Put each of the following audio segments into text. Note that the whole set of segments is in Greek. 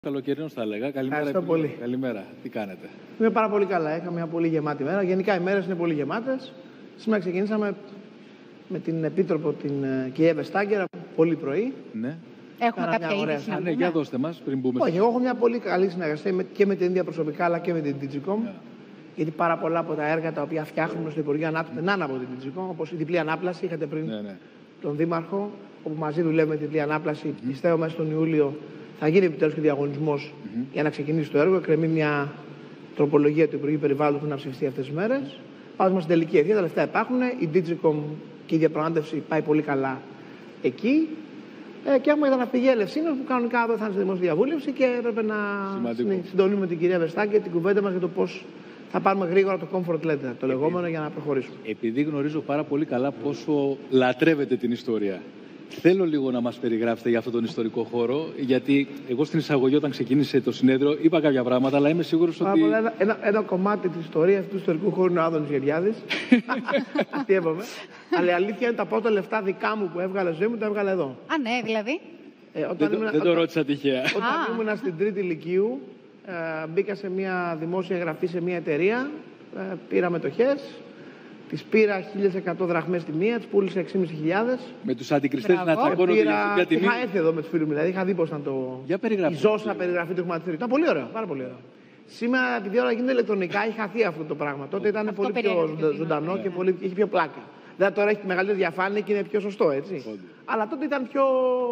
Καλοκαιρινός θα έλεγα. Καλημέρα. Πολύ. Καλημέρα. Τι κάνετε? Είμαι πάρα πολύ καλά. Είχα μια πολύ γεμάτη μέρα. Γενικά οι μέρες είναι πολύ γεμάτες. Σήμερα ξεκινήσαμε με την Επίτροπο, την κυρία Βεστάγκερ, πολύ πρωί. Ναι. Έχουμε κάποια είδηση να πούμε. Για δώστε μας πριν μπούμε. Όχι, εγώ έχω μια πολύ καλή συνεργασία και με την ίδια προσωπικά αλλά και με την Digicom. Yeah. Γιατί πάρα πολλά από τα έργα τα οποία φτιάχνουμε στο Υπουργείο Ανάπτυξης περνάνε από την Digicom, όπως η διπλή ανάπλαση. Είχατε πριν τον Δήμαρχο, όπου μαζί δουλεύουμε τη διπλή ανάπλαση. Πιστεύω μέσα στον Ιούλιο θα γίνει επιτέλους και διαγωνισμός για να ξεκινήσει το έργο. Εκκρεμεί μια τροπολογία του Υπουργείου Περιβάλλοντος που να ψηφιστεί αυτές τις μέρες. Πάμε στην τελική ευθεία, τα λεφτά υπάρχουν. Η Digicom και η διαπραγμάτευση πάει πολύ καλά εκεί. Και έχουμε τα ναυπηγεία Ελευσίνων που κανονικά εδώ θα είναι στη δημόσια διαβούλευση και έπρεπε να συντονίσουμε την κυρία Βεστάγκερ την κουβέντα μας για το πώς θα πάρουμε γρήγορα το comfort letter, το λεγόμενο, για να προχωρήσουμε. Επειδή γνωρίζω πάρα πολύ καλά πόσο λατρεύετε την ιστορία, θέλω λίγο να μας περιγράψετε για αυτόν τον ιστορικό χώρο, γιατί εγώ στην εισαγωγή όταν ξεκίνησε το συνέδριο είπα κάποια πράγματα, αλλά είμαι σίγουρος ότι... Ένα κομμάτι της ιστορίας του ιστορικού χώρου είναι ο Άδωνης Γεριάδης. Τι έπαμε. Αλλά η αλήθεια είναι τα πρώτα λεφτά δικά μου που έβγαλε ζωή μου, τα έβγαλε εδώ. Α, ναι, δηλαδή. Δεν το ρώτησα τυχαία. Όταν ήμουν στην τρίτη λυκείου, μπήκα σε μια δημόσια εγγραφή σε μια εταιρεία, πήρα μετοχές. Τις πήρα 1.100 δραχμές τη μία, τις πούλησα 6.500. Με τους αντικριστές να τσακώνονται για τιμή. Είχα έρθει εδώ με τους φίλους μου, δηλαδή είχα δει πώς ήταν το... η ζώσα περιγραφή του χρηματιστηρίου. Ήταν πολύ ωραίο, πάρα πολύ ωραίο. Σήμερα, επειδή όλα γίνεται ηλεκτρονικά, έχει χαθεί αυτό το πράγμα. Τότε ήταν πολύ πιο ζωντανό και είχε πιο πλάκα. Δηλαδή τώρα έχει μεγαλύτερη διαφάνεια και είναι πιο σωστό, έτσι. Αλλά τότε ήταν πιο...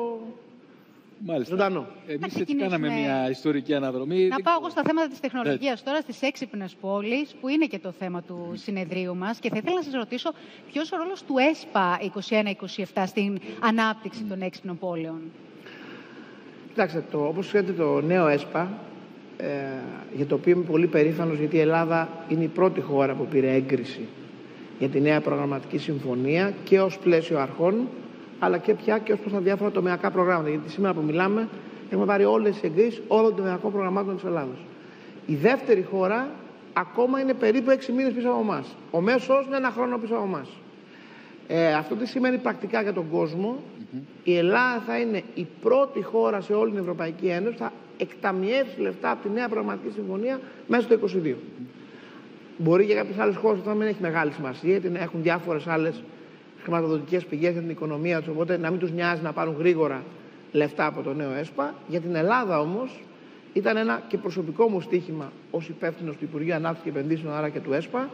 Μάλιστα. Ζωντανό. Εμείς έτσι κάναμε μια ιστορική αναδρομή. Να πάω εγώ στα θέματα της τεχνολογίας τώρα, στις έξυπνες πόλεις, που είναι και το θέμα του συνεδρίου μας. Και θα ήθελα να σας ρωτήσω ποιος ο ρόλος του ΕΣΠΑ 21-27 στην ανάπτυξη των έξυπνων πόλεων. Κοιτάξτε, όπως ξέρετε, το νέο ΕΣΠΑ, για το οποίο είμαι πολύ περήφανος, γιατί η Ελλάδα είναι η πρώτη χώρα που πήρε έγκριση για τη νέα προγραμματική συμφωνία και ως πλαίσιο αρχών, αλλά και πια και ως προς τα διάφορα τομεακά προγράμματα. Γιατί σήμερα που μιλάμε, έχουμε πάρει όλες τις εγκρίσεις όλων των τομεακών προγραμμάτων της Ελλάδος. Η δεύτερη χώρα ακόμα είναι περίπου 6 μήνες πίσω από εμάς. Ο μέσος είναι 1 χρόνο πίσω από εμάς. Αυτό τι σημαίνει πρακτικά για τον κόσμο? Η Ελλάδα θα είναι η πρώτη χώρα σε όλη την Ευρωπαϊκή Ένωση που θα εκταμιεύσει λεφτά από τη νέα προγραμματική συμφωνία μέσα στο 2022. Μπορεί για κάποιες άλλες χώρες αυτό να μην έχει μεγάλη σημασία, γιατί έχουν διάφορες άλλες χρηματοδοτικές πηγές για την οικονομία τους, οπότε να μην τους νοιάζει να πάρουν γρήγορα λεφτά από το νέο ΕΣΠΑ. Για την Ελλάδα όμως ήταν ένα και προσωπικό μου στοίχημα ως υπεύθυνος του Υπουργείου Ανάπτυξης και Επενδύσεων, άρα και του ΕΣΠΑ,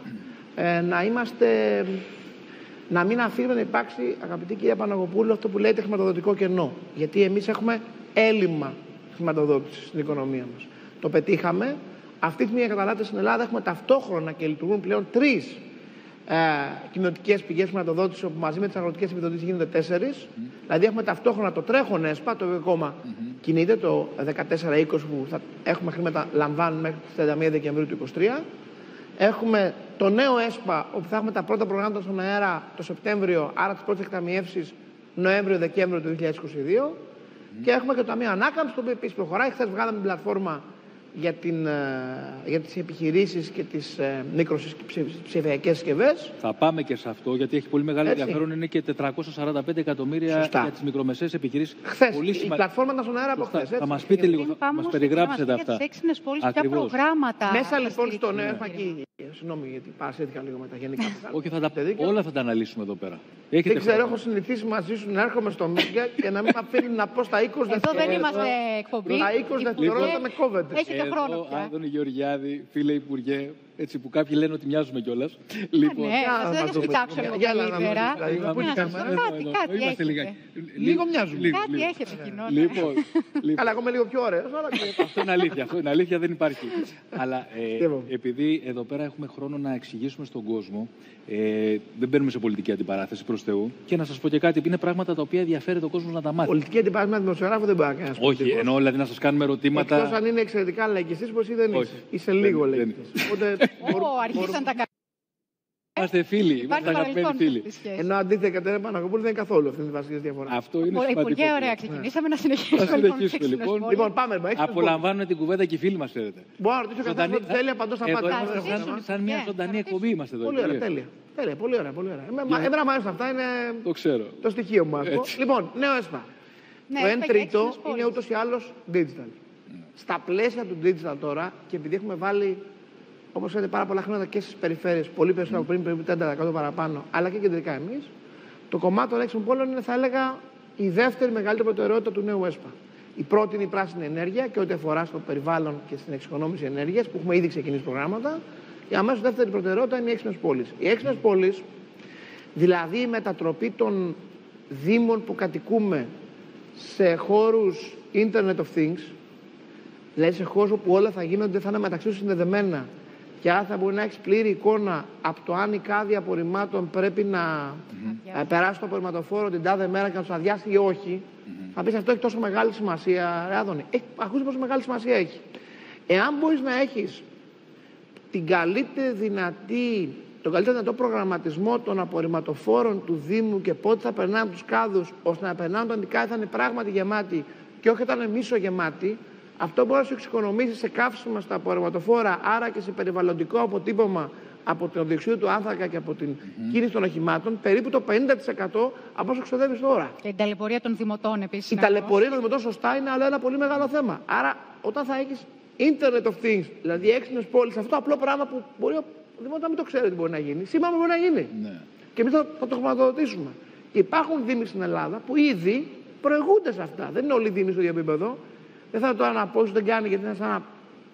να μην αφήνουμε να υπάρξει, αγαπητή κυρία Παναγοπούλου, αυτό που λέγεται χρηματοδοτικό κενό. Γιατί εμείς έχουμε έλλειμμα χρηματοδότησης στην οικονομία μας. Το πετύχαμε. Αυτή τη στιγμή, καταλάβετε, στην Ελλάδα έχουμε ταυτόχρονα και λειτουργούν πλέον 3 κοινοτικές πηγές χρηματοδότησης, όπου μαζί με τις αγροτικές επιδοτήσεις γίνονται 4. Δηλαδή έχουμε ταυτόχρονα το τρέχον ΕΣΠΑ, το οποίο ακόμα κινείται, το 14-20, που θα έχουμε χρήματα λαμβάνουν μέχρι τις 31 Δεκεμβρίου του 2023. Έχουμε το νέο ΕΣΠΑ, όπου θα έχουμε τα πρώτα προγράμματα στον αέρα το Σεπτέμβριο, άρα τις πρώτες εκταμιεύσεις Νοέμβριο-Δεκέμβριο του 2022. Και έχουμε και το Ταμείο Ανάκαμψης, το οποίο επίσης προχωράει. Χθες βγάλαμε την πλατφόρμα για τις επιχειρήσεις και τις μικροψηφιακές συσκευές. Θα πάμε και σε αυτό, γιατί έχει πολύ μεγάλο ενδιαφέρον. Είναι και 445 εκατομμύρια για τις μικρομεσαίες επιχειρήσεις. Χθες η πλατφόρμα ήταν στον αέρα από χθες. Θα μας πείτε λίγο, θα μας περιγράψετε αυτά. Για τις έξυπνες πόλεις, ποια προγράμματα. Μέσα λοιπόν στο νέο ΕΣΠΑ εκεί. Συγγνώμη, γιατί παρασύρθηκα λίγο με τα γενικά. Όχι, όλα θα τα αναλύσουμε εδώ πέρα. Δεν ξέρω, έχω συνηθίσει μαζί σου να έρχομαι στο Μίγκα και να μην με αφήνει να πω στα 20 δευτερόλεπτα. Εδώ δεν είμαστε εκπομπή. Τα 20 δευτερόλεπτα με κόβεται. Έχετε χρόνο πια. Άδωνη Γεωργιάδη, φίλε Υπουργέ, έτσι που κάποιοι λένε ότι μοιάζουμε κιόλας. Λοιπόν, ναι, θα σας κοιτάξω λίγο καλύτερα. Κάτι έχετε. Λίγο μοιάζουμε. Κάτι έχετε κοινό. Αλλά εγώ είμαι λίγο πιο ωραίος. Αυτό είναι αλήθεια. Αυτό είναι αλήθεια, δεν υπάρχει. Αλλά επειδή εδώ πέρα έχουμε χρόνο να εξηγήσουμε στον κόσμο, δεν μπαίνουμε σε πολιτική αντιπαράθεση προς Θεού. Και να σας πω και κάτι, είναι πράγματα τα οποία ενδιαφέρει τον κόσμο να τα μάθει. Πολιτική αντιπαράθεση με δημοσιογράφο δεν μπορεί να κάνει. Όχι, εννοώ δηλαδή να σας κάνουμε ερωτήματα. Εκτός αν είναι εξαιρετικά λαϊκιστής, πως εσύ δεν είσαι. Είσαι λίγο λαϊκιστής. Αρχίσαν τα καλά. Είμαστε φίλοι, είμαστε αγαπημένοι φίλοι. Ενώ αντίθετα, Κατερίνα Παναγοπούλου δεν είναι καθόλου αυτή η βασική διαφορά. Αυτό είναι σημαντικό. Υπουργέ, ωραία, ξεκινήσαμε να συνεχίσουμε. Λοιπόν, πάμε. Απολαμβάνουν την κουβέντα και οι φίλοι μας, ξέρετε. Μπορώ να ρωτήσω καθόλου ό,τι θέλει, απαντώ στα πάντα. Σαν μια ζωντανή εκπομπή είμαστε εδώ. Πολύ ωραία, τέλεια. Πολύ ωραία. Εμένα μου αρέσουν αυτά, είναι το στοιχείο μου. Λοιπόν, νέο ΕΣΠΑ. Το 1 τρίτο είναι ούτως ή άλλως digital. Στα πλαίσια του digital τώρα, και επειδή έχουμε βάλει, όπως ξέρετε, πάρα πολλά χρήματα και στις περιφέρειες, πολύ περισσότερο από πριν, περίπου 30% παραπάνω, αλλά και κεντρικά εμείς, το κομμάτι των έξυπνων πόλεων είναι, θα έλεγα, η δεύτερη μεγαλύτερη προτεραιότητα του νέου ΕΣΠΑ. Η πρώτη είναι η πράσινη ενέργεια και ό,τι αφορά στο περιβάλλον και στην εξοικονόμηση ενέργειας, που έχουμε ήδη ξεκινήσει προγράμματα. Η αμέσως δεύτερη προτεραιότητα είναι οι έξυπνες πόλεις. Οι έξυπνες πόλεις, δηλαδή η μετατροπή των δήμων που κατοικούμε σε χώρους Internet of Things, δηλαδή σε χώρους όπου όλα θα γίνονται, θα είναι μεταξύ τους συνδεδεμένα, και άρα θα μπορεί να έχει πλήρη εικόνα από το αν η κάδια απορριμμάτων πρέπει να περάσει το απορριμματοφόρο την τάδε μέρα και να του αδειάσει ή όχι. Θα πεις αυτό έχει τόσο μεγάλη σημασία, ρε Άδωνη. Ακούστε πόσο μεγάλη σημασία έχει. Εάν μπορείς να έχεις τον καλύτερο δυνατό προγραμματισμό των απορριμματοφόρων του Δήμου και πότε θα περνάνε από τους κάδους, ώστε να περνάνε όταν οι κάδοι θα είναι πράγματι γεμάτοι και όχι όταν είναι μισογεμάτοι, αυτό μπορεί να σου εξοικονομήσει σε καύσιμα στα απορριμματοφόρα, άρα και σε περιβαλλοντικό αποτύπωμα από το διοξείδιο του άνθρακα και από την κίνηση των οχημάτων, περίπου το 50% από όσο ξοδεύεις τώρα. Και η ταλαιπωρία των δημοτών επίσης. Η ταλαιπωρία των δημοτών, σωστά, είναι άλλο ένα πολύ μεγάλο θέμα. Άρα, όταν θα έχεις Internet of Things, δηλαδή έξυπνες πόλεις, αυτό το απλό πράγμα που μπορεί ο δημότης να μην το ξέρει ότι μπορεί να γίνει, σήμερα μπορεί να γίνει. Ναι. Και εμείς θα το χρηματοδοτήσουμε. Και υπάρχουν δήμοι στην Ελλάδα που ήδη προηγούνται σε αυτά. Δεν είναι όλοι οι δήμοι στο ίδιο επίπεδο. Δεν θα τώρα να πω ότι δεν κάνει, γιατί είναι σαν να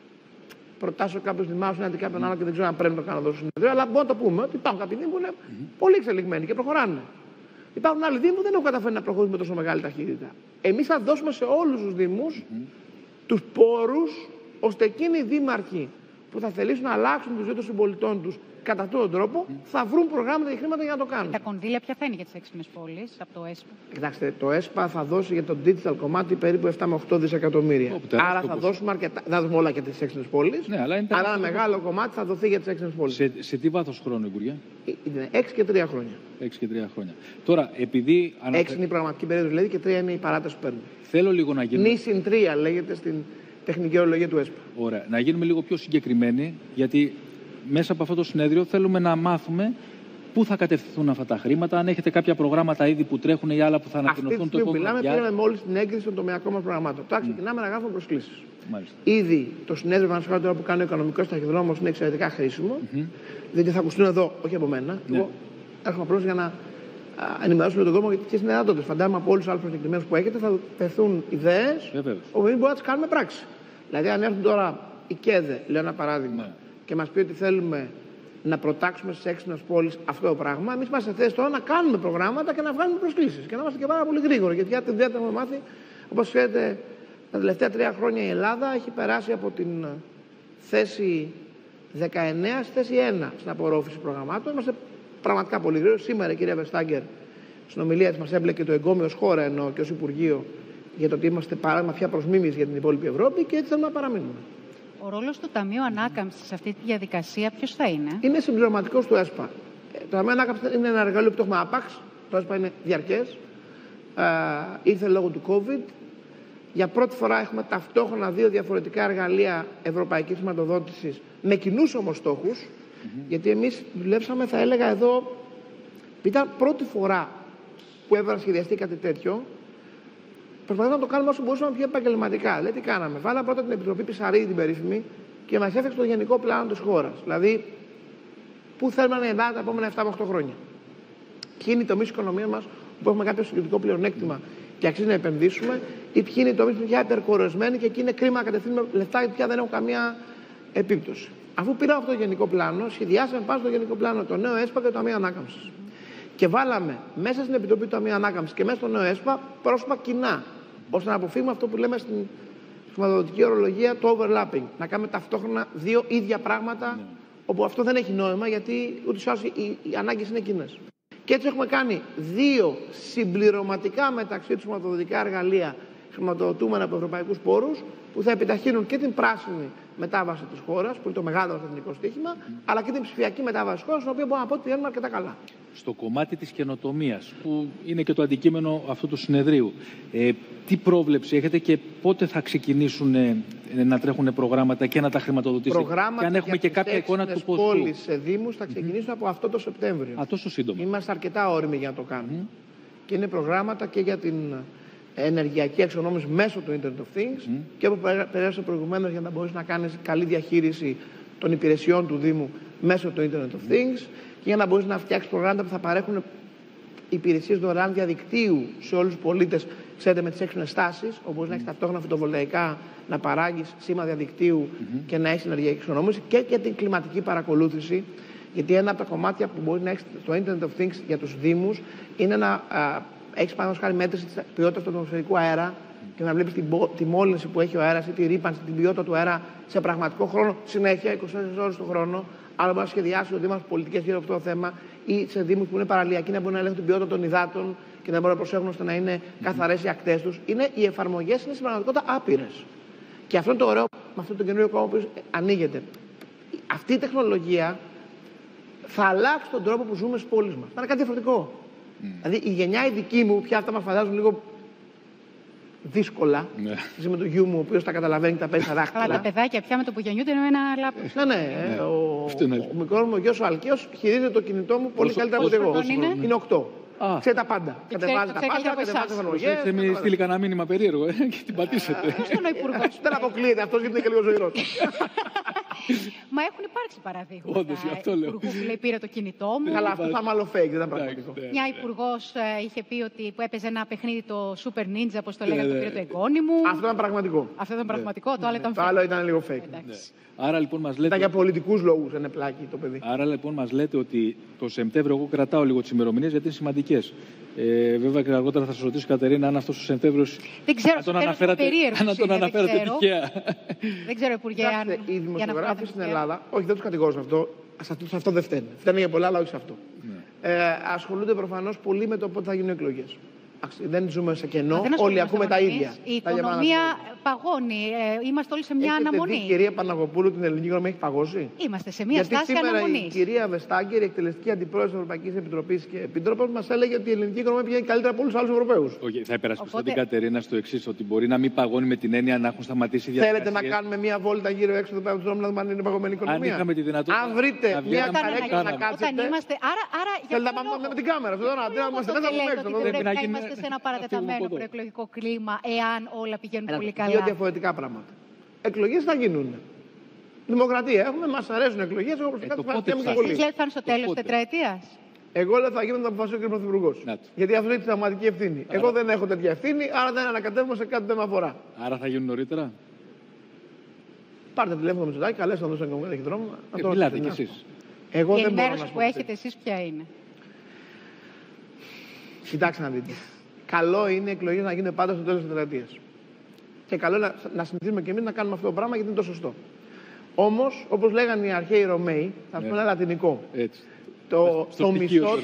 προτάσω κάποιους δημάρχους ή κάποιον άλλο και δεν ξέρω αν πρέπει να το κάνω εδώ στο συνεδρίο. Αλλά μπορούμε να το πούμε ότι υπάρχουν κάποιοι δήμοι που είναι πολύ εξελιγμένοι και προχωράνε. Υπάρχουν άλλοι δήμοι που δεν έχουν καταφέρει να προχωρήσουν με τόσο μεγάλη ταχύτητα. Εμείς θα δώσουμε σε όλους τους δήμους τους πόρους, ώστε εκείνοι οι δήμαρχοι που θα θελήσουν να αλλάξουν τη ζωή των συμπολιτών τους κατά αυτόν τον τρόπο, θα βρουν προγράμματα και χρήματα για να το κάνουν. Τα κονδύλια ποια θα είναι για τις έξυπνες πόλεις από το ΕΣΠΑ? Κοιτάξτε, το ΕΣΠΑ θα δώσει για το digital κομμάτι περίπου 7 με 8 δισεκατομμύρια. Άρα θα δώσουμε αρκετά. Δεν θα δώσουμε όλα και τις έξυπνες πόλεις. Ναι, αλλά ένα μεγάλο κομμάτι θα δοθεί για τις έξυπνες πόλεις. Σε τι βάθος χρόνου, Υπουργέ? Είναι 6 και 3 χρόνια. 6 και 3 χρόνια. Τώρα, επειδή. 6 είναι η πραγματική περίοδος, δηλαδή, και 3 είναι η παράταση που παίρνουμε. Θέλω λίγο να γίνουμε. Νήσιν 3 λέγεται στην τεχνική ορολογία του ΕΣΠΑ. Ωραία. Να γίνουμε λίγο πιο συγκεκριμένοι, γιατί μέσα από αυτό το συνέδριο θέλουμε να μάθουμε πού θα κατευθυνθούν αυτά τα χρήματα, αν έχετε κάποια προγράμματα ήδη που τρέχουν ή άλλα που θα ανακοινωθούν το επόμενο διάστημα. Μιλάμε, πήραμε μόλις την έγκριση των τομεακών μας προγραμμάτων. Τώρα ξεκινάμε να γράφουμε προσκλήσεις. Ήδη το συνέδριο τώρα που κάνει ο οικονομικός ταχυδρόμος είναι εξαιρετικά χρήσιμο, διότι θα ακουστούν εδώ, όχι από μένα. Εγώ έρχομαι απλώς για να ενημερώσουμε τον κόσμο για ποιες είναι οι δυνατότητες. Φαντάζομαι από όλους τους άλλους προσκεκλημένους που έχετε θα τεθούν ιδέες, όπου εμείς μπορούμε να τις κάνουμε πράξη. Δηλαδή, αν έρθουν τώρα οι ΚΕΔΕ, λέω ένα παράδειγμα, και μας πει ότι θέλουμε να προτάξουμε στις έξυπνες πόλεις αυτό το πράγμα, εμείς είμαστε σε θέση τώρα να κάνουμε προγράμματα και να βγάλουμε προσκλήσεις. Και να είμαστε και πάρα πολύ γρήγοροι. Γιατί για την δουλειά έχουμε μάθει, όπως ξέρετε, τα τελευταία 3 χρόνια η Ελλάδα έχει περάσει από την θέση 19 στη θέση 1 στην απορρόφηση προγραμμάτων. Είμαστε πραγματικά πολύ γρήγοροι. Σήμερα η κυρία Βεστάγκερ στην ομιλία της μας έμπλεκε το εγκόμιο ως χώρα, ενώ και ως Υπουργείο, για το ότι είμαστε παράδειγμα πια προς μίμηση για την υπόλοιπη Ευρώπη και έτσι θέλουμε να παραμείνουμε. Ο ρόλος του Ταμείου Ανάκαμψης σε αυτή τη διαδικασία ποιος θα είναι? Είναι συμπληρωματικός του ΕΣΠΑ. Το Ταμείο Ανάκαμψης είναι ένα εργαλείο που το έχουμε άπαξ. Το ΕΣΠΑ είναι διαρκές. Ήρθε λόγω του COVID. Για πρώτη φορά έχουμε ταυτόχρονα 2 διαφορετικά εργαλεία ευρωπαϊκής χρηματοδότησης με κοινούς όμως στόχους. Γιατί εμείς δουλέψαμε, θα έλεγα εδώ, ήταν πρώτη φορά που έβαλα σχεδιαστεί κάτι τέτοιο. Προσπαθούμε να το κάνουμε όσο μπορούσαμε πιο επαγγελματικά. Δηλαδή, τι κάναμε? Βάλαμε πρώτα την Επιτροπή Πισαρίδη, την περίφημη, και μας έφτιαξε το γενικό πλάνο της χώρας. Δηλαδή, πού θέλουμε να είναι τα επόμενα 7 με 8 χρόνια. Ποιοι είναι οι τομείς της οικονομίας μας που έχουμε κάποιο συγκριτικό πλεονέκτημα και αξίζει να επενδύσουμε, ή ποιοι είναι οι τομείς που είναι πια υπερκορεσμένοι και εκεί είναι κρίμα να κατευθύνουμε λεφτά γιατί πια δεν έχουν καμία επίπτωση. Αφού πήραμε αυτό το γενικό πλάνο, σχεδιάσαμε πάνω στο γενικό πλάνο το νέο ΕΣΠΑ και το Ταμείο Ανάκαμψης. Και βάλαμε μέσα στην Επιτροπή του Ταμείου Ανάκαμψης και μέσα στο νέο ΕΣΠΑ πρόσωπα κοινά, ώστε να αποφύγουμε αυτό που λέμε στην χρηματοδοτική ορολογία, το overlapping. Να κάνουμε ταυτόχρονα 2 ίδια πράγματα, όπου αυτό δεν έχει νόημα, γιατί ούτως ή άλλως οι ανάγκες είναι κοινές. Και έτσι έχουμε κάνει 2 συμπληρωματικά μεταξύ τους χρηματοδοτικά εργαλεία, χρηματοδοτούμενα από ευρωπαϊκούς πόρους, που θα επιταχύνουν και την πράσινη μετάβαση της χώρας, που είναι το μεγάλο εθνικό στοίχημα, αλλά και την ψηφιακή μετάβαση της χώρας, στην οποία μπορούμε να πω ότι πηγαίνουμε αρκετά καλά. Στο κομμάτι της καινοτομίας, που είναι και το αντικείμενο αυτού του συνεδρίου, τι πρόβλεψη έχετε και πότε θα ξεκινήσουν να τρέχουν προγράμματα και να τα χρηματοδοτήσετε? Προγράμματα και αν έχουμε και κάποια εικόνα του ποσού. Πόλεις σε δήμους θα ξεκινήσουν από αυτό το Σεπτέμβριο. Τόσο σύντομα. Είμαστε αρκετά όριμοι για να το κάνουμε. Και είναι προγράμματα και για την ενεργειακή εξοικονόμηση μέσω του Internet of Things και όπως περιέγραψα προηγουμένως, για να μπορείς να κάνεις καλή διαχείριση των υπηρεσιών του Δήμου μέσω του Internet of Things και για να μπορείς να φτιάξεις προγράμματα που θα παρέχουν υπηρεσίες δωρεάν διαδικτύου σε όλους τους πολίτες, ξέρετε, με τις έξυπνες στάσεις, όπως να έχεις ταυτόχρονα φωτοβολταϊκά, να παράγεις σήμα διαδικτύου και να έχεις ενεργειακή εξοικονόμηση και για την κλιματική παρακολούθηση. Γιατί ένα από τα κομμάτια που μπορεί να έχεις στο Internet of Things για τους Δήμους είναι να έχεις πάνω χάρη μέτρηση της ποιότητας του ατμοσφαιρικού αέρα και να βλέπεις τη μόλυνση που έχει ο αέρας ή τη ρύπανση, την ποιότητα του αέρα σε πραγματικό χρόνο, συνέχεια 24 ώρες το χρόνο. Αλλά μπορεί να σχεδιάσει ο Δήμος πολιτικές γύρω από αυτό το θέμα ή σε Δήμους που είναι παραλιακοί να μπορούν να ελέγχουν την ποιότητα των υδάτων και να μπορούν να προσέχουν ώστε να είναι καθαρές οι ακτές τους. Οι εφαρμογές είναι στην πραγματικότητα άπειρες. Και αυτό είναι το ωραίο με αυτό το καινούριο κόμμα που ανοίγεται. Αυτή η τεχνολογία θα αλλάξει τον τρόπο που ζούμε στις πόλεις μας. Θα είναι κάτι διαφορετικό. Δηλαδή η γενιά η δική μου, πια αυτά μας φαντάζουν λίγο δύσκολα. Ναι. Με τον γιου μου, ο οποίος τα καταλαβαίνει, τα παίζει στα δάχτυλα. Αλλά τα παιδάκια πια με το που γεννιούνται είναι ένα λάπτοπ. Ναι. Ο μικρός μου γιος ο Αλκαίος χειρίζεται το κινητό μου πολύ καλύτερα από εγώ. Είναι 8. Ξέρει τα πάντα. Κατεβάζει τα πάντα, κατεβάζει εφαρμογές. Θα με στείλει κανένα μήνυμα περίεργο και την πατήσετε. Δεν αποκλείεται, αυτός γιατί είναι και λίγο ζωηρός. Μα έχουν υπάρξει παραδείγματα. Όντως, γι' αυτό λέω. Υπουργού που λέει πήρε το κινητό μου. Αλλά αυτό θα μάλλον fake, δεν ήταν πραγματικό. Μια υπουργός είχε πει ότι που έπαιζε ένα παιχνίδι το Super Ninja, όπως το λέγανε, το πήρε το εγγόνι μου. Αυτό ήταν πραγματικό. Αυτό ήταν πραγματικό, το άλλο ήταν fake. Το άλλο ήταν λίγο fake. Άρα λοιπόν μας λέτε... Ήταν για πολιτικούς λόγους είναι πλάκι το παιδί. Άρα λοιπόν μας λέτε ότι το Σεπτέμβριο, εγώ κρατάω λίγο τις ημερομηνίες γιατί είναι σημαντικές. Βέβαια και αργότερα θα σας ρωτήσω, Κατερίνα, αν αυτός ο Σεπτέμβριος να τον αναφέρατε τυχαία. Δεν ξέρω, Υπουργέ, αν... Οι δημοσιογράφοι στην Ελλάδα, όχι δεν τους κατηγορώ σε αυτό, σε αυτό δεν φταίνε. Φταίνε για πολλά, αλλά όχι σε αυτό. Ασχολούνται προφανώς πολύ με το πότε θα γίνουν εκλογές. Δεν ζούμε σε κενό, όλοι ακούμε τα ίδια. Η οικονομία παγώνει. Είμαστε όλοι σε μια αναμονή. Η κυρία Παναγοπούλου την ελληνική οικονομία έχει παγώσει. Είμαστε σε μια στάση αναμονής. Γιατί σήμερα η κυρία Βεστάγκερ, η εκτελεστική αντιπρόεδρος της Ευρωπαϊκής Επιτροπής και επίτροπος, μας έλεγε ότι η ελληνική οικονομία πηγαίνει καλύτερα από όλους τους άλλους Ευρωπαίους. Θα υπερασπιστώ την Κατερίνα στο εξής, ότι μπορεί να μην παγώνει με την έννοια να έχουν σταματήσει οι διαδικασίες. Θέλετε να κάνουμε μια βόλτα γύρω έξω εδώ πέρα του δρόμου να δούμε αν είναι παγωμένη η οικονομία. Αν είχαμε τη δυνατότητα. Αν βρείτε μια καρέκλα να κάτσετε. Θέλετε να πάμε με την κάμερα. Πρέπει να είμαστε σε ένα παρατεταμένο προεκλογικό κλίμα, εάν όλα πηγαίνουν πολύ καλά. Δύο διαφορετικά πράγματα. Εκλογές θα γίνουν. Δημοκρατία έχουμε, μας αρέσουν εκλογές. Εγώ προσωπικά εσείς λέτε θα είναι στο τέλος της τετραετίας. Εγώ λέω θα γίνουν να αποφασίσει ο κ. Πρωθυπουργός. Γιατί αυτό είναι τη πραγματική ευθύνη. Εγώ δεν έχω τέτοια ευθύνη, άρα δεν ανακατεύομαι σε κάτι που δεν με αφορά. Άρα θα γίνουν νωρίτερα. Πάρτε τηλέφωνο με Μητσοτάκη, καλέστε να δώσουν ένα δρόμο. Μιλάτε κι εσείς. Εγώ δεν μπορώ να σας πω. Η ενημέρωση που έχετε εσείς ποια είναι? Κοιτάξτε να δείτε. Καλό είναι οι εκλογές να γίνουν πάντα στο τέλος της τετραετίας. Και καλό είναι να συνηθίσουμε και εμείς να κάνουμε αυτό το πράγμα γιατί είναι το σωστό. Όμως, όπως λέγανε οι αρχαίοι Ρωμαίοι, θα πούμε ένα λατινικό. Το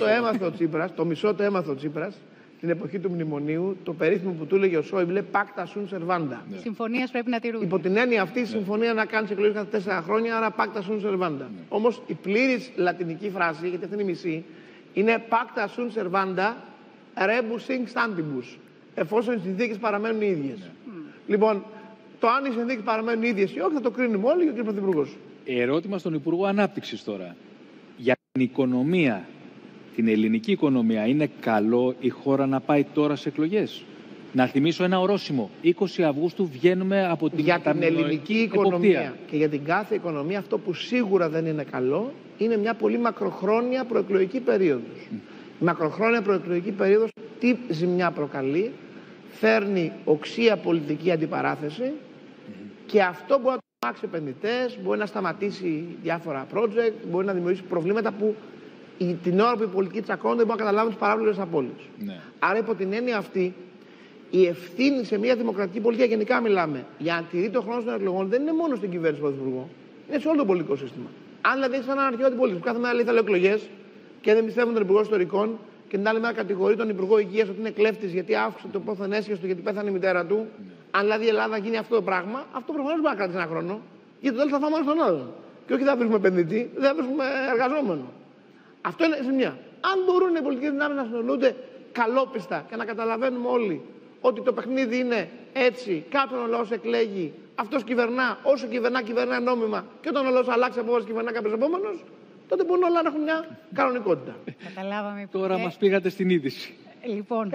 μισό το έμαθε ο Τσίπρας την εποχή του μνημονίου, το περίφημο που του έλεγε ο Σόιμπλε, Pacta sunt servanda. Συμφωνίες πρέπει να τηρούνται. Υπό την έννοια αυτή, η συμφωνία να κάνει εκλογές κάθε 4 χρόνια, άρα Pacta sunt servanda. Όμως η πλήρης λατινική φράση, γιατί αυτή είναι η μισή, είναι Pacta sunt servanda. Rebus in stantibus, εφόσον οι συνθήκες παραμένουν οι ίδιες. Λοιπόν, το αν οι συνθήκες παραμένουν οι ίδιες ή όχι θα το κρίνουμε όλοι και ο κ. Πρωθυπουργός. Ερώτημα στον Υπουργό Ανάπτυξης τώρα. Για την οικονομία, την ελληνική οικονομία, είναι καλό η χώρα να πάει τώρα σε εκλογές? Να θυμίσω ένα ορόσημο. 20 Αυγούστου βγαίνουμε από την Για την ελληνική οικονομία και για την κάθε οικονομία, αυτό που σίγουρα δεν είναι καλό είναι μια πολύ μακροχρόνια προεκλογική περίοδος. Η μακροχρόνια προεκλογική περίοδος τι ζημιά προκαλεί? Φέρνει οξία πολιτική αντιπαράθεση και αυτό μπορεί να τρομάξει επενδυτές, μπορεί να σταματήσει διάφορα project, μπορεί να δημιουργήσει προβλήματα που την ώρα που οι πολιτικοί τσακώνονται δεν μπορούν να καταλάβουν τις παράπλευρες απώλειες. Άρα υπό την έννοια αυτή η ευθύνη σε μια δημοκρατική πολιτεία, γενικά μιλάμε, για να τηρεί το χρόνο των εκλογών δεν είναι μόνο στην κυβέρνηση του Πρωθυπουργού, είναι σε όλο το πολιτικό σύστημα. Αν δηλαδή έχει έναν αρχαίο αντιπολίτευση που κάθε μέρα λέει θέλω εκλογές και δεν πιστεύουν τον Υπουργό Ιστορικών και την άλλη μέρα κατηγορεί τον Υπουργό Υγείας ότι είναι κλέφτης γιατί αύξησε το πόθεν έσχεστο γιατί πέθανε η μητέρα του. Αν δηλαδή η Ελλάδα γίνει αυτό το πράγμα, αυτό προφανώς μπορεί να κρατήσει ένα χρόνο. Γιατί το τέλος θα φάμε ένα στον άλλον. Και όχι θα βρίσκουμε επενδυτή, δεν θα βρίσκουμε εργαζόμενο. Αυτό είναι ζημιά. Αν μπορούν οι πολιτικές δυνάμεις να συνολούνται καλόπιστα και να καταλαβαίνουμε όλοι ότι το παιχνίδι είναι έτσι, κάποιον ο λαός εκλέγει, αυτός κυβερνά, όσο κυβερνά νόμιμα και όταν ο λαός αλλάξει απόφαση κυβερνά κάποιος επόμενος, τότε μπορούν όλα να έχουν μια κανονικότητα. Καταλάβαμε. Τώρα μας πήγατε στην είδηση. Λοιπόν,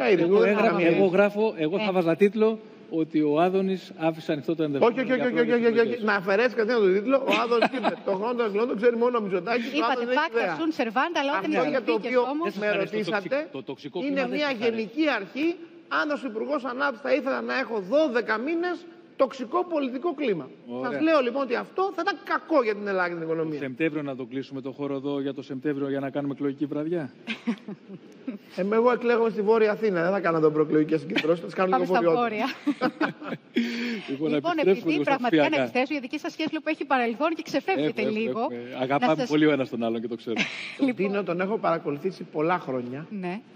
εγώ θα βάζα τίτλο ότι ο Άδωνης άφησε ανοιχτό το ενδεχόμενο. Όχι. Να αφαιρέσει καθένα τον τίτλο. Ο Άδωνης είναι. Το χρόνο των εκλογών το ξέρει μόνο ο Μητσοτάκης. Είπατε φάκτα σουν σερβάντα, αλλά όταν αυτό για το οποίο με ρωτήσατε είναι μια γενική αρχή. Αν ως Υπουργός Ανάπτυξης θα ήθελα να έχω 12 μήνες τοξικό πολιτικό κλίμα. Σας λέω λοιπόν ότι αυτό θα ήταν κακό για την Ελλάδα και την οικονομία. Σεπτέμβριο να το κλείσουμε το χώρο εδώ για το Σεπτέμβριο για να κάνουμε εκλογική βραδιά. Εγώ εκλέγομαι στη Βόρεια Αθήνα. Δεν θα κάνω εδώ προεκλογικές συγκεντρώσεις. Θα τις κάνω λίγο βορειότερα. Λοιπόν, επειδή πραγματικά να επιστρέψω, γιατί και σα σχέση που έχει παρελθόν και ξεφεύγετε λίγο. Αγαπάμε πολύ ο ένας τον άλλον και το ξέρω. Τον Τίνο τον έχω παρακολουθήσει πολλά χρόνια.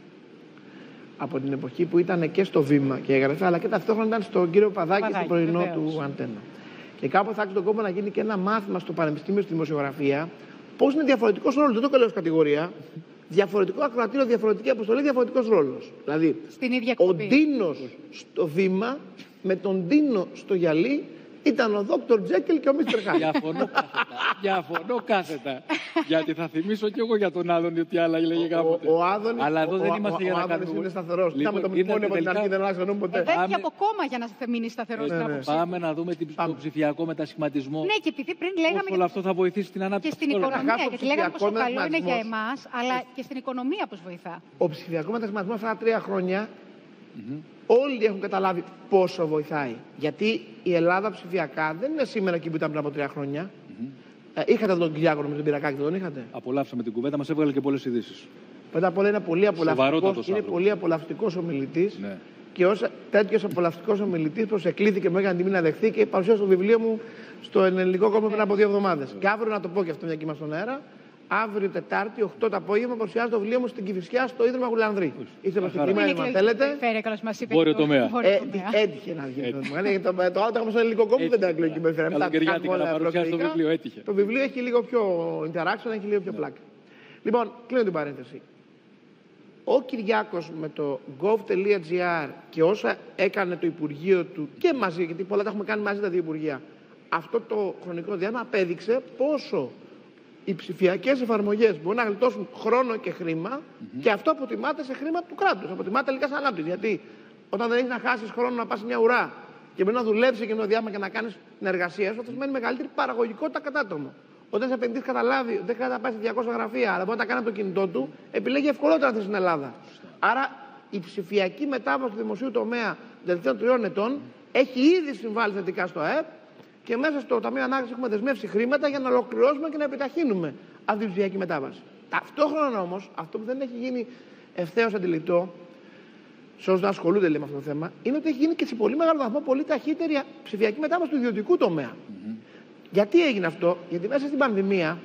Από την εποχή που ήταν και στο Βήμα και έγραφε, αλλά και ταυτόχρονα ήταν στον κύριο Παδάκη στο πρωινό του Αντένα. Και κάπου θα άξιζε τον κόπο να γίνει και ένα μάθημα στο Πανεπιστήμιο στη Δημοσιογραφία, πώς είναι διαφορετικός ρόλος. Δεν το καλώ ως κατηγορία. Διαφορετικό ακροατήριο, διαφορετική αποστολή, διαφορετικός ρόλος. Δηλαδή, ο Ντίνος στο Βήμα με τον Ντίνο στο γυαλί ήταν ο Δόκτωρ Τζέκελ και ο Μίστερ Χάι. Διαφωνώ κάθετα. Γιατί θα θυμίσω κι εγώ για τον Άδωνη ότι άλλα έλεγε κάποτε. Αλλά εδώ δεν είμαστε για να κάνουμε. Ο Άδωνης είναι σταθερός. Είχαμε το μνημόνιο από την αρχή, δεν αλλάξαμε ποτέ. Δεν έχει από κόμμα για να μείνει σταθερός. Πάμε να δούμε τον ψηφιακό μετασχηματισμό. Ναι, και επειδή πριν λέγαμε. Όλο αυτό θα βοηθήσει την ανάπτυξη. Και στην οικονομία. Γιατί λέγαμε πόσο καλό είναι για εμάς, αλλά και στην οικονομία πώς βοηθά. Ο ψηφιακό μετασχηματισμό αυτά τα 3 χρόνια. Όλοι έχουν καταλάβει πόσο βοηθάει. Γιατί η Ελλάδα ψηφιακά δεν είναι σήμερα εκεί που ήταν πριν από 3 χρόνια. Είχατε τον Κυριάκο με τον Πυρακάκη, τον είχατε. Απολαύσαμε την κουβέντα, μας έβγαλε και πολλές ειδήσεις. Πρώτα απ' όλα είναι πολύ απολαυστικός ομιλητής. Ναι. Και ως τέτοιος απολαυστικός ομιλητής προσεκλήθηκε, μου έκανε τιμή να δεχθεί και παρουσίασε το βιβλίο μου στο ελληνικό κόμμα πριν από 2 εβδομάδες. Και αύριο να το πω και αυτό, μια και είμαστε στον αέρα. Αύριο Τετάρτη, 8 το απόγευμα, παρουσιάζω το βιβλίο μου στην Κηφισιά στο Ίδρυμα Γουλανδρή. Είστε προσκεκλημένοι, αν θέλετε. Βόρειο τομέα. Έτυχε να βγει. Το άλλο είχαμε στο ελληνικό κόμμα, δεν ήταν εκλογική περιφέρεια. Το βιβλίο έχει λίγο πιο interaction, έχει λίγο πιο πλάκα. Λοιπόν, κλείνω την παρένθεση. Ο Κυριάκος με το gov.gr και όσα έκανε το Υπουργείο του και μαζί, γιατί πολλά τα έχουμε κάνει μαζί τα 2 Υπουργεία, αυτό το χρονικό διάστημα απέδειξε πόσο οι ψηφιακές εφαρμογές μπορούν να γλιτώσουν χρόνο και χρήμα και αυτό αποτιμάται σε χρήμα του κράτους. Αποτιμάται τελικά σε ανάπτυξη. Γιατί όταν δεν έχεις να χάσεις χρόνο να πας σε μια ουρά και μπορεί να δουλέψεις εκείνο το διάστημα και να κάνεις την εργασία σου, αυτό σημαίνει μεγαλύτερη παραγωγικότητα κατά άτομο. Όταν σε επενδυτής καταλάβει ότι δεν χρειάζεται να πάει σε 200 γραφεία, αλλά μπορεί να τα κάνει από το κινητό του, επιλέγει ευκολότερα να στην Ελλάδα. Άρα η ψηφιακή μετάβαση του δημοσίου τομέα των τελευταίων 3 ετών έχει ήδη συμβάλει θετικά στο ΑΕΠ. Και μέσα στο Ταμείο Ανάκαμψης έχουμε δεσμεύσει χρήματα για να ολοκληρώσουμε και να επιταχύνουμε αυτή την ψηφιακή μετάβαση. Ταυτόχρονα όμως, αυτό που δεν έχει γίνει ευθέως αντιληπτό, σε όσους ασχολούνται με αυτό το θέμα, είναι ότι έχει γίνει και σε πολύ μεγάλο βαθμό πολύ ταχύτερη ψηφιακή μετάβαση του ιδιωτικού τομέα. Γιατί έγινε αυτό? Γιατί μέσα στην πανδημία,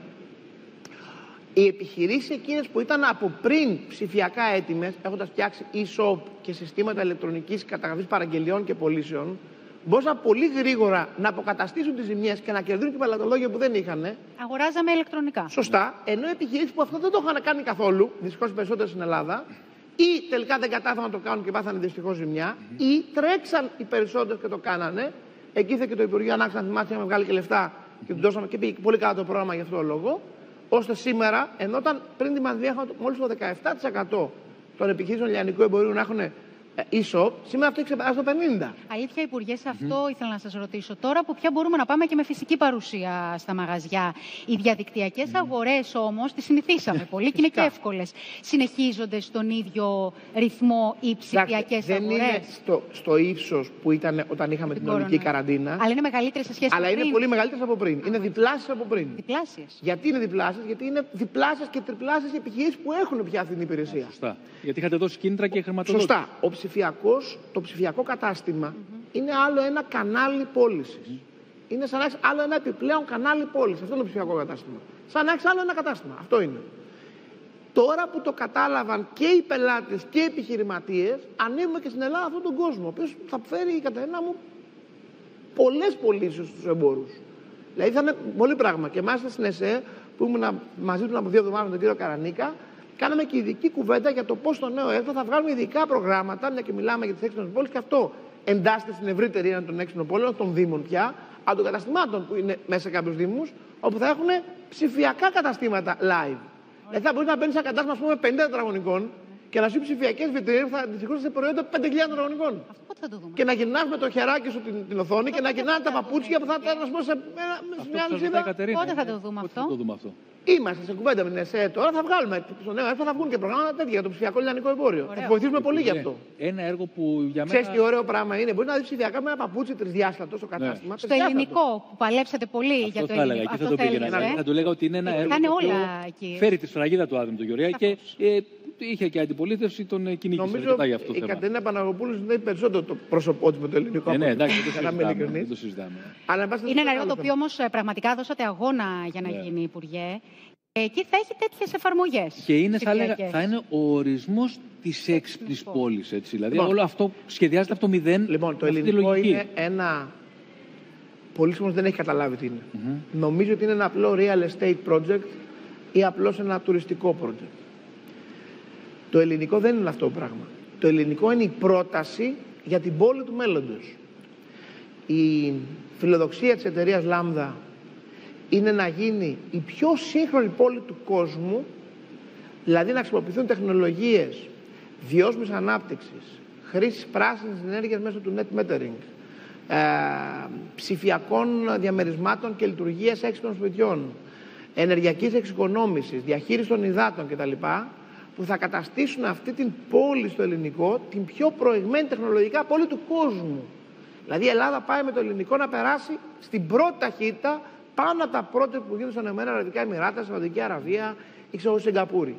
οι επιχειρήσεις εκείνες που ήταν από πριν ψηφιακά έτοιμες, έχοντας φτιάξει e-shop και συστήματα ηλεκτρονικής καταγραφής παραγγελιών και πωλήσεων, μπορούσαν πολύ γρήγορα να αποκαταστήσουν τις ζημιές και να κερδίσουν την πελατολόγια που δεν είχαν. Αγοράζαμε ηλεκτρονικά. Σωστά. Ενώ επιχειρήσεις που αυτό δεν το είχαν κάνει καθόλου, δυστυχώς οι περισσότερες στην Ελλάδα, ή τελικά δεν κατάφεραν να το κάνουν και πάθανε δυστυχώς ζημιά, ή τρέξαν οι περισσότερες και το κάνανε. Εκεί ήρθε και το Υπουργείο Ανάπτυξης, αν θυμάστε, είχαμε βγάλει και λεφτά και του δώσαμε και πήγε πολύ καλά το πρόγραμμα για αυτό το λόγο. Ώστε σήμερα, ενώ πριν την πανδημία είχαμε μόλις το 17% των επιχειρήσεων λιανικού εμπορίου να έχουν e-shop, σήμερα αυτό έχει ξεπεράσει το 50%. Αλήθεια, Υπουργέ, σε αυτό ήθελα να σας ρωτήσω. Τώρα που πια μπορούμε να πάμε και με φυσική παρουσία στα μαγαζιά, οι διαδικτυακές αγορές όμως τις συνηθίσαμε πολύ και είναι και εύκολες. Συνεχίζονται στον ίδιο ρυθμό οι ψηφιακές αγορές? Δεν είναι στο ύψος που ήταν όταν είχαμε την ολική καραντίνα. Αλλά είναι μεγαλύτερες σε σχέση με πριν. Αλλά είναι πολύ μεγαλύτερες από πριν. Είναι διπλάσιες από πριν. Διπλάσιες. Γιατί είναι διπλάσιες? Γιατί είναι διπλάσιες και τριπλάσιες οι επιχειρήσεις που έχουν πια αυτή την υπηρεσία. Σωστά. Γιατί είχατε δώσει κίνητρα και χρηματοδότηση. Σωστά. Το ψηφιακό κατάστημα είναι άλλο ένα κανάλι πώλησης. Είναι σαν να έχεις άλλο ένα επιπλέον κανάλι πώλησης. Αυτό είναι το ψηφιακό κατάστημα. Σαν να έχεις άλλο ένα κατάστημα. Αυτό είναι. Τώρα που το κατάλαβαν και οι πελάτες και οι επιχειρηματίες, ανοίγουμε και στην Ελλάδα αυτόν τον κόσμο, ο οποίος θα φέρει, κατά ένα μου, πολλές πωλήσεις στους εμπόρους. Δηλαδή θα είναι πολύ πράγμα. Και μάλιστα στην ΕΣΕ, που ήμουν μαζί του από 2 εβδομάδες με τον κύριο Καρανίκα, κάναμε και ειδική κουβέντα για το πώς στο νέο έθνο θα βγάλουμε ειδικά προγράμματα, μια και μιλάμε για τις έξυπνες πόλεις, και αυτό εντάσσεται στην ευρύτερη έννοια των έξυπνων πόλεων, των δήμων πια, αλλά των καταστημάτων που είναι μέσα σε κάποιους δήμους, όπου θα έχουν ψηφιακά καταστήματα live. Δηλαδή θα μπορεί να μπαίνει σε ένα κατάστημα, ας πούμε, 50 τετραγωνικών Και να σου ψηφιακές βιτρίνες θα δυστυχώς σε προϊόντα 5.000 τετραγωνικών. Αυτό πότε θα το δούμε. Και να γυρνάς με το χεράκι σου την οθόνη και να γυρνάνε τα παπούτσια που θα ήταν σε μια αλυσίδα. Πότε θα το δούμε αυτό. Είμαστε σε κουβέντα με την ΕΣΕ τώρα. Θα βγάλουμε στο νέο ΕΣΠΑ, θα βγουν και προγράμματα τέτοια για το ψηφιακό λιανικό εμπόριο. Ωραίο. Θα βοηθήσουμε πολύ γι' αυτό. Ένα έργο που για μένα. Ξέρεις τι ωραίο πράγμα είναι. Μπορεί να δει ψηφιακά με ένα παπούτσι τρισδιάστατο στο κατάστημα. Στο ελληνικό που παλέψατε πολύ για το ελληνικό. Αυτό θα το πήγαινα. Θα του λέγα ότι είναι ένα έργο που φέρει τη σφραγίδα του Άδωνη τον Γεωργιά και είχε και αντιπολίτευση, τον κυνήγησε αρκετά για αυτό το θέμα. Η Κατερίνα Παναγοπούλου είναι περισσότερο το πρόσωπό τη με το ελληνικό. Ναι, εντάξει, δεν το συζητάμε. Είναι ένα έργο το οποίο όμως πραγματικά δώσατε αγώνα για να γίνει υπουργέ. Εκεί θα έχει τέτοιες εφαρμογές. Και είναι, θα είναι ο ορισμός της έξυπνης πόλης. Έτσι. Δηλαδή, όλο αυτό σχεδιάζεται από το μηδέν. Λοιπόν, το ελληνικό είναι ένα. Πολλοί κόσμος δεν έχει καταλάβει τι είναι. Νομίζω ότι είναι ένα απλό real estate project ή απλώς ένα τουριστικό project. Το ελληνικό δεν είναι αυτό το πράγμα. Το ελληνικό είναι η πρόταση για την πόλη του μέλλοντος. Η φιλοδοξία της εταιρείας Λάμδα είναι να γίνει η πιο σύγχρονη πόλη του κόσμου, δηλαδή να χρησιμοποιηθούν τεχνολογίες βιώσιμης ανάπτυξης, χρήσης πράσινης ενέργειας μέσω του net metering, ψηφιακών διαμερισμάτων και λειτουργίας έξυπνων σπιτιών, ενεργειακής εξοικονόμησης, διαχείριση των υδάτων κτλ., που θα καταστήσουν αυτή την πόλη στο ελληνικό την πιο προηγμένη τεχνολογικά πόλη του κόσμου. Δηλαδή η Ελλάδα πάει με το ελληνικό να περάσει στην πρώτη ταχύτητα πάνω από τα πρώτα που γίνονται στα Ηνωμένα Αραβικά Εμιράτα, Σαουδική Αραβία ή ξέρω Σιγκαπούρη.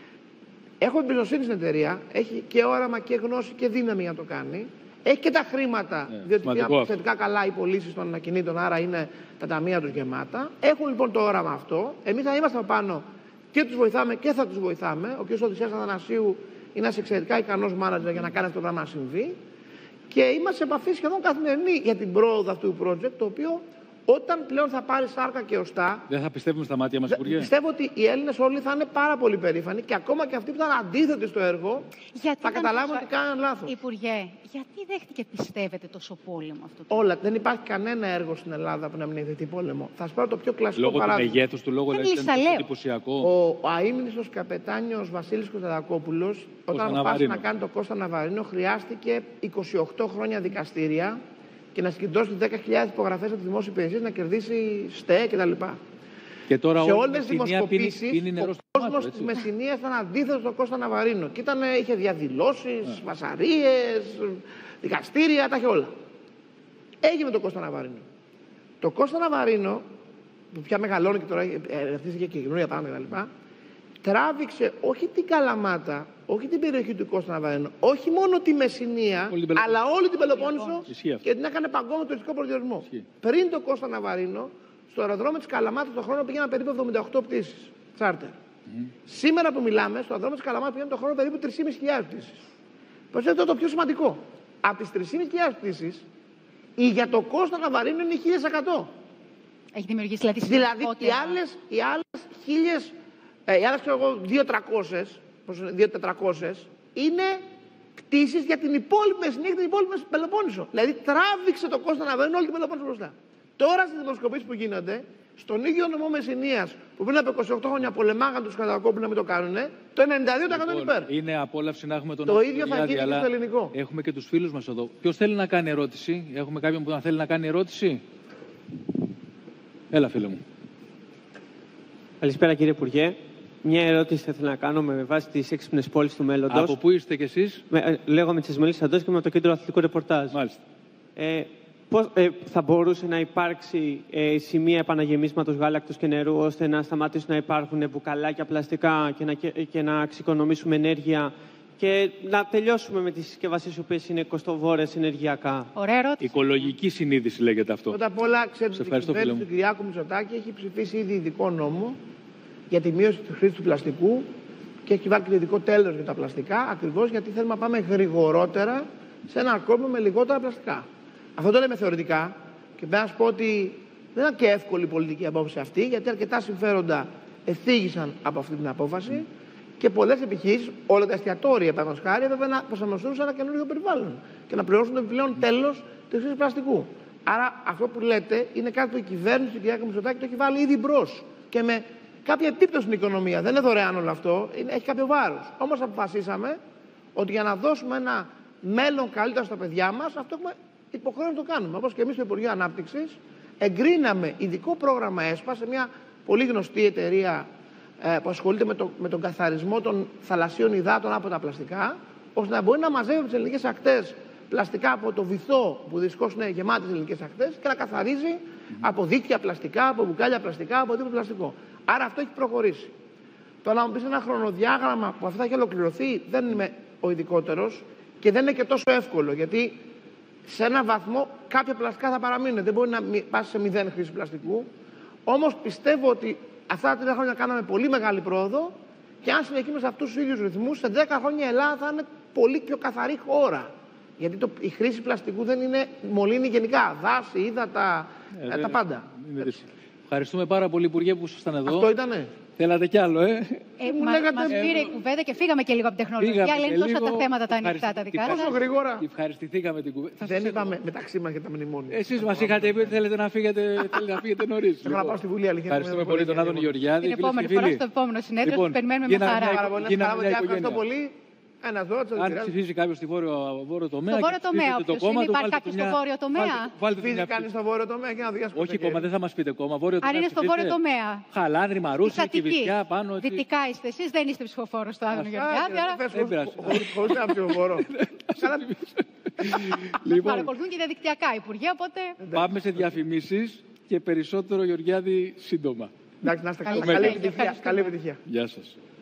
Έχω εμπιστοσύνη στην εταιρεία, έχει και όραμα και γνώση και δύναμη για να το κάνει. Έχει και τα χρήματα, διότι είναι θετικά καλά οι πωλήσεις των ακινήτων, άρα είναι τα ταμεία τους γεμάτα. Έχουν λοιπόν το όραμα αυτό. Εμείς θα είμαστε από πάνω και τους βοηθάμε και θα τους βοηθάμε. Ο κ. Οδυσσέας Αθανασίου είναι ένας εξαιρετικά ικανός μάνατζερ για να κάνει αυτό το πράγμα να συμβεί. Και είμαστε σε επαφή σχεδόν καθημερινή για την πρόοδο αυτού του project, το οποίο όταν πλέον θα πάρει σάρκα και οστά. Δεν θα πιστεύουμε στα μάτια μας, Υπουργέ. Πιστεύω ότι οι Έλληνες όλοι θα είναι πάρα πολύ περήφανοι και ακόμα και αυτοί που ήταν αντίθετοι στο έργο θα καταλάβουν ότι κάνουν λάθος. Υπουργέ, γιατί δέχτηκε, πιστεύετε, τόσο πόλεμο αυτό? Όλα. Δεν υπάρχει κανένα έργο στην Ελλάδα που να μην έχει δεχτεί πόλεμο. Θα σας πάρω το πιο κλασικό παράδειγμα. Λόγω του μεγέθους του, λόγω του εντυπωσιακό. Ο αείμνηστος καπετάνιος Βασίλης Κωνσταντακόπουλος, όταν αποφάσισε να κάνει το Κώστα Ναβαρίνο, χρειάστηκε 28 χρόνια δικαστήρια και να συγκεντρώσει 10.000 υπογραφές από τις δημόσιες υπηρεσίες, να κερδίσει ΣΤΕ κτλ. Και τώρα σε όλες τις δημοσκοπήσεις ο κόσμος της Μεσσηνίας ήταν αντίθετος στον Κώστα Ναβαρίνο. Και είχε διαδηλώσεις, βασαρίες, δικαστήρια, τα είχε όλα. Έγινε το Κώστα Ναβαρίνο. Το Κώστα Ναβαρίνο, που πια μεγαλώνει και τώρα ευθύστηκε και καινούργια πράγματα κτλ., τράβηξε όχι την Καλαμάτα, όχι την περιοχή του Κώστα Ναβαρίνο, όχι μόνο τη Μεσσηνία, αλλά όλη την Πελοπόννησο και την έκανε παγκόσμιο τουριστικό προσδιορισμό. Πριν το Κώστα Ναβαρίνο, στο αεροδρόμιο της Καλαμάτας τον χρόνο πήγαιναν περίπου 78 πτήσεις. Τσάρτερ. Σήμερα που μιλάμε, στο αεροδρόμιο της Καλαμάτας πήγαιναν τον χρόνο περίπου 3.500 πτήσεις. Προσέξτε το πιο σημαντικό. Από τις 3.500 πτήσεις, για το Κώστα Ναβαρίνο είναι 1.100. Έχει δημιουργήσει δηλαδή οι άλλες 2.400 είναι κτήσεις για την υπόλοιπη Μεσσηνία και την υπόλοιπη Πελοπόννησο. Δηλαδή τράβηξε το Κώστα Ναβαρίνο όλη την Πελοπόννησο μπροστά. Τώρα στις δημοσκοπήσεις που γίνονται, στον ίδιο νομό Μεσσηνίας που πριν από 28 χρόνια πολεμάγαν τους Κωνσταντακόπουλους να μην το κάνουν, το 92% είναι υπέρ. Είναι απόλαυση να έχουμε τον το ίδιο θα γίνει και στο ελληνικό. Έχουμε και τους φίλους μας εδώ. Ποιος θέλει να κάνει ερώτηση? Έχουμε κάποιον που να θέλει να κάνει ερώτηση? Έλα, φίλε μου. Καλησπέρα, κύριε Υπουργέ. Μια ερώτηση θα ήθελα να κάνω με βάση τις έξυπνες πόλεις του μέλλοντος. Από πού είστε κι εσείς? Λέγομαι Τσεσμελής Αντός και με το Κέντρο Αθλητικού Ρεπορτάζ. Μάλιστα. Πώς θα μπορούσε να υπάρξει σημεία επαναγεμίσματος γάλακτος και νερού, ώστε να σταματήσουν να υπάρχουν μπουκαλάκια πλαστικά και να εξοικονομήσουμε ενέργεια και να τελειώσουμε με τις συσκευασίες οι οποίες είναι κοστοβόρες ενεργειακά? Ωραία ερώτηση. Οικολογική συνείδηση λέγεται αυτό. Πρώτα απ' όλα, ξέρετε ότι η κυβέρνηση του Κυριάκου Μητσοτάκη έχει ψηφίσει ήδη ειδικό νόμο για τη μείωση της χρήσης του πλαστικού και έχει βάλει και ειδικό τέλος για τα πλαστικά, ακριβώς γιατί θέλουμε να πάμε γρηγορότερα σε ένα κόσμο με λιγότερα πλαστικά. Αυτό το λέμε θεωρητικά και πρέπει να σας πω ότι δεν είναι και εύκολη η πολιτική απόφαση αυτή, γιατί αρκετά συμφέροντα ευθύγησαν από αυτή την απόφαση και πολλές επιχειρήσεις, όλα τα εστιατόρια παραδείγματος χάρη, έπρεπε να προσαρμοστούν σε ένα καινούργιο περιβάλλον και να πληρώσουν το επιπλέον τέλος της χρήσης πλαστικού. Άρα αυτό που λέτε είναι κάτι που η κυβέρνηση του κ. Μητσοτάκη το έχει βάλει ήδη μπρος και με κάποια επίπτωση στην οικονομία. Δεν είναι δωρεάν όλο αυτό, έχει κάποιο βάρος. Όμως αποφασίσαμε ότι για να δώσουμε ένα μέλλον καλύτερο στα παιδιά μας, αυτό έχουμε υποχρέωση να το κάνουμε. Όπως και εμείς στο Υπουργείο Ανάπτυξης εγκρίναμε ειδικό πρόγραμμα ΕΣΠΑ σε μια πολύ γνωστή εταιρεία που ασχολείται με τον καθαρισμό των θαλασσίων υδάτων από τα πλαστικά, ώστε να μπορεί να μαζεύει τις ελληνικές ακτές πλαστικά από το βυθό που δυστυχώς είναι γεμάτες ελληνικές ακτές και να καθαρίζει από δίκτυα πλαστικά, από μπουκάλια πλαστικά, από τίποτα πλαστικό. Άρα αυτό έχει προχωρήσει. Το να μου πεις ένα χρονοδιάγραμμα που αυτά έχει ολοκληρωθεί, δεν είμαι ο ειδικότερος και δεν είναι και τόσο εύκολο, γιατί σε έναν βαθμό κάποια πλαστικά θα παραμείνουν. Δεν μπορεί να πας σε 0 χρήση πλαστικού. Όμως πιστεύω ότι αυτά τα 3 χρόνια κάναμε πολύ μεγάλη πρόοδο και αν συνεχίσουμε σε αυτούς τους ίδιους ρυθμούς, σε 10 χρόνια η Ελλάδα θα είναι πολύ πιο καθαρή χώρα. Γιατί η χρήση πλαστικού δεν είναι, μολύνει γενικά δάση, ύδατα, τα πάντα. Ευχαριστούμε πάρα πολύ, Υπουργέ, που ήσασταν εδώ. Αυτό ήτανε. Θέλατε κι άλλο, Μας πήρε η κουβέντα και φύγαμε και λίγο από την τεχνολογία, αλλά είναι τόσα τα θέματα τα ανοιχτά τα δικά σας. Τόσο γρήγορα. Ευχαριστηθήκαμε την κουβέντα. Δεν είπαμε μεταξύ μας για τα μνημόνια. Εσείς μας είχατε πει ότι θέλετε να φύγετε νωρίς. Θέλω να πάω στη Βουλή, αλήθεια. Ευχαριστούμε πολύ τον Άδωνη Γεωργιάδη. Την επόμενη φορά, στο επόμενο συνέδριο, περιμένουμε με χαρά. Ευχαριστώ πολύ. Αν ψηφίζει κάποιο στη βόρειο τομέα. Στο βόρειο τομέα, υπάρχει κάποιο στο βόρειο τομέα. Ψηφίζει κανείς στο βόρειο τομέα και να διασκεδάσει. Όχι κόμμα, δεν θα μας πείτε κόμμα. Αν είναι στο βόρειο τομέα. Χαλάνδρη, Μαρούσι, Κηφισιά, πάνω. Δυτικά είστε εσείς, δεν είστε ψηφοφόρος στο Άδωνη Γεωργιάδη. Χωρίς ένα ψηφοφόρο. Παρακολουθούν και διαδικτυακά υπουργεία, οπότε. Πάμε σε διαφημίσεις και περισσότερο Γεωργιάδη σύντομα. Εντάξει, να είστε καλή επιτυχία. Γεια σας.